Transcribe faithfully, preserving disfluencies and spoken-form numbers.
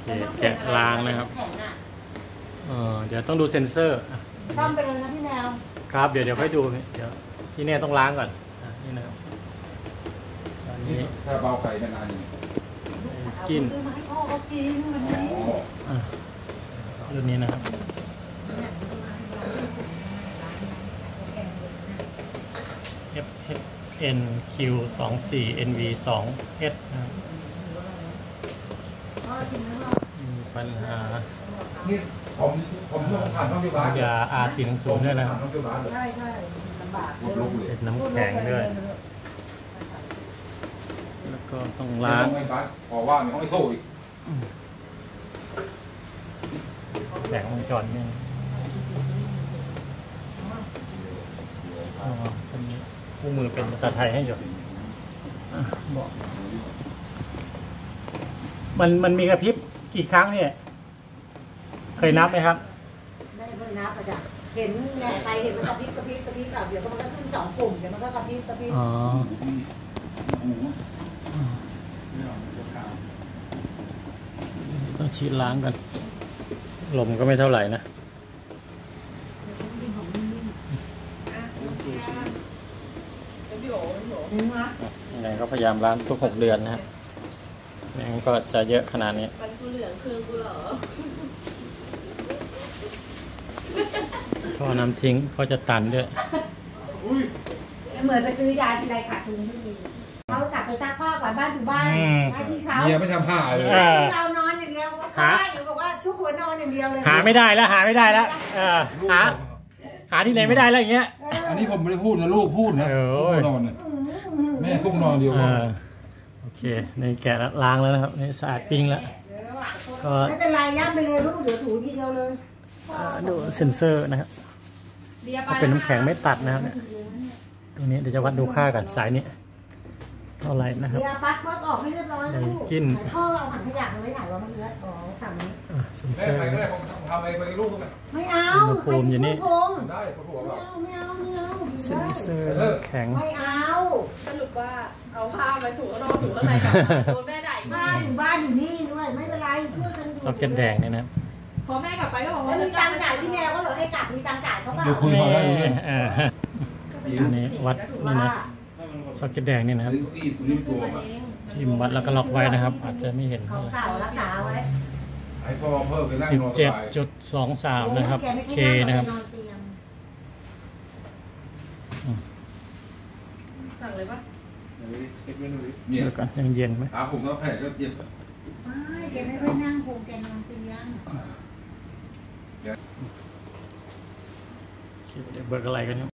เคแกะล้างนะครับเออเดี๋ยวต้องดูเซ็นเซอร์ซ่อมไปเลยนะพี่แมวครับเดี๋ยวเดี๋ยวค่อยดูเดี๋ยวที่นี่ต้องล้างก่อนนี่นะครับตอนนี้ถ้าเบาไข่นานๆกินซื้อมาให้พ่อเขากินวันนี้รุ่นนี้นะครับ เอฟ เอ็น คิว สองสี่ เอ็น วี สอง เอส นะครับมีปัญหานี่ผมผมต้องผ่านต้องที่บ้านยา อาร์ สี่หนึ่งศูนย์ ด้วยนะครับใช่ใช่ลำบากเป็นน้ำแข็งด้วยแล้วก็ต้องล้างพอว่ามีห้องไอโซ่อีกแสงวงจรเนี่ยอ๋อเป็นคู่มือเป็นภาษาไทยให้อยู่บอกมันมันมีกระพริบกี่ครั้งเนี่ยเคยนับไหมครับไม่เคยนับอาจารย์เห็นแง่ไปเห็นมันกระพริบกระพริบกระพริบแบบเดี๋ยวมันก็ขึ้นสองปุ่มเดี๋ยวมันก็กระพริบกระพริบอ๋อต้องฉีดล้างกันลมก็ไม่เท่าไหร่นะยังไงก็พยายามล้างทุกหกเดือนนะฮะไม่งั้นก็จะเยอะขนาดนี้มันกูเหลืองคือกูเหรอท่อน้ำทิ้งก็จะตันด้วยเหมือนไปซื้อยาทีไรขาดทุนทุกทีเขากลับไปซักผ้าก่อนบ้านถูบ้านหน้าที่เขาเมียไม่ทำผ้าเลยเรานอนอย่างเดียวหาอยู่บอกว่าซุกหัวนอนอย่างเดียวเลยหาไม่ได้แล้วหาไม่ได้แล้วเออหาหาที่ไหนไม่ได้แล้วอย่างเงี้ยอันนี้ผมไม่ได้พูดนะลูกพูดนะซุกนอนแม่ซุกนอนเดียวโอเคในแกะล้างแล้วนะครับในสะอาดปิ้งแล้วก็ไม่เป็นไรย่ำไปเลยลูกเดี๋ยวถูทีเดียวเลยดูเซ็นเซอร์นะครับเป็นน้ำแข็งไม่ตัดนะครับตรงนี้เดี๋ยวจะวัดดูค่ากันสายนี้เท่าไหร่นะครับเดี๋ยวปัดปัดออกให้เรียบร้อยลูกกินพ่อเอาถังขยะมาไว้ไหนวะเมื่อกี้อ๋อถังนี้เซ็นเซอร์ไม่ได้ผมทำอะไรไปลูกไม่เอาอุณหภูมิอยู่นี่ได้ผมบอกว่าไม่เอาไม่เอาเซ็นเซอร์แข็งไม่เอาสรุปว่าเอาผ้าไปถูข้างนอกถูข้างในก่อนโดนแม่ด่าบ้านอยู่บ้านอยู่นี่ด้วยไม่เป็นไรช่วยกันซ็อกเก็ตแดงเนี่ยนะพอแม่กลับไปก็บอกว่ามีตังจ่ายพี่แมวก็เหรอให้กลับมีตังจ่ายเขาเปล่าเดี๋ยวคุยพอได้เลยอันนี้วัดนี่นะซ็อกเก็ตแดงนี่นะครับทิมวัดแล้วก็ล็อกไว้นะครับอาจจะไม่เห็นเท่าไหร่สิบเจ็ดจุดสองสามนะครับเคนะครับสั่งเลยปะเดี๋ยวก่อนยังเย็นไหมอาผมก็แผลก็เย็นไม่แกไม่ไปนั่งคงแกนอนเตียงเดี๋ยวเบิกอะไรกันเนี่ย